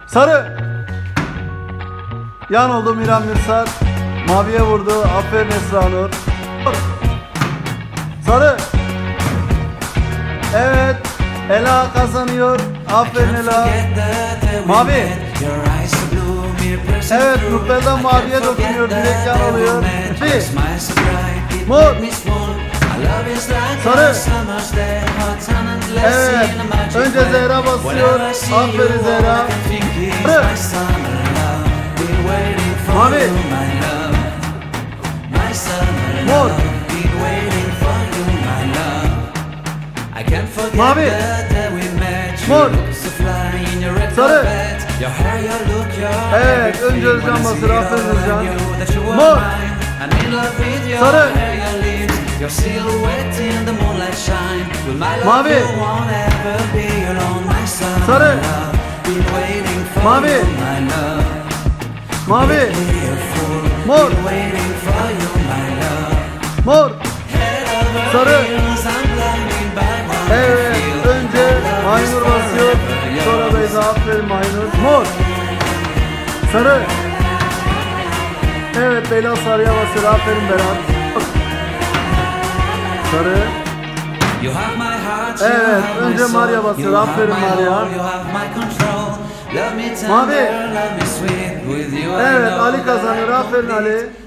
Sarı. Yan oldu Miran Mürsel. Maviye vurdu. Aferin Esra Nur. Sarı. Evet. Ela kazanıyor. Aferin Ela. Mavi. Evet, Ruppel'den maviye dokunuyor. Direkt yan alıyor. Mor. Sarı. Evet. Önce Zehra basıyor. Aferin Zehra. Sarı. Mavi. Mor. Mavi. Mor. Sarı. Evet, önce Özcan basır. Aferin Özcan. Mor. Sarı. Mavi. Sarı. Mavi. Mavi. Mor. Mor. Sarı. Evet, önce Maynur basıyor. Sonra Beyza. Aferin Maynur. Mor. Sarı. Evet, Beyla sarıya basıyor. Aferin Berat. Sarı. Evet, önce Maria basıyor. Aferin Maria. Mavi. Evet, Ali kazanıyor. Aferin Ali.